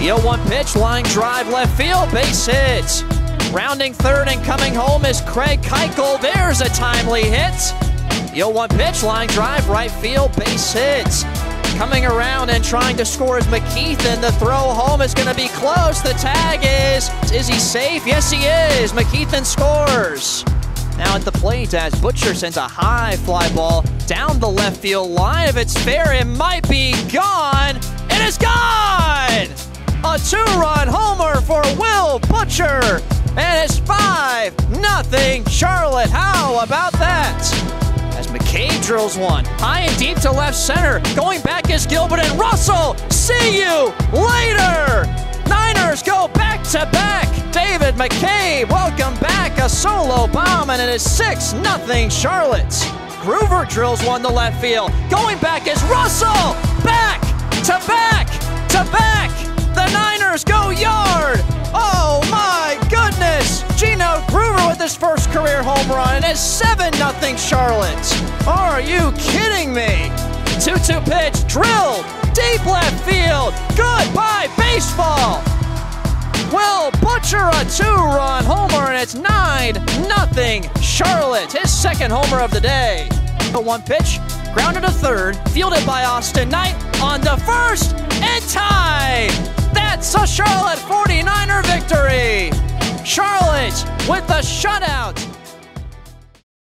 The 0-1 pitch, line drive, left field, base hit. Rounding third and coming home is Craig Keuchel. There's a timely hit. The 0-1 pitch, line drive, right field, base hit. Coming around and trying to score is McKeithen. The throw home is going to be close. The tag is he safe? Yes, he is. McKeithen scores. Now at the plate as Butcher sends a high fly ball down the left field line. If it's fair, it might be gone. It is gone! A two-run homer for Will Butcher. And it's 5-0 Charlotte. How about that? As McCabe drills one high and deep to left center. Going back is Gilbert and Russell. See you later. Niners go back-to-back. David McCabe, welcome back. A solo bomb, and it is 6-0 Charlotte. Groover drills one to left field. Going back is Russell. Back-to-back-to-back. The Niners go yard. Oh my goodness! Gino Groover with his first career home run, and it's 7-0 Charlotte. Are you kidding me? 2-2 pitch, drilled, deep left field. Goodbye baseball. Will Butcher a two-run homer, and it's 9-0 Charlotte. His second homer of the day. The 1 pitch, grounded to third, fielded by Austin Knight on the first, and tied. That's a Charlotte 49er victory! Charlotte with the shutout!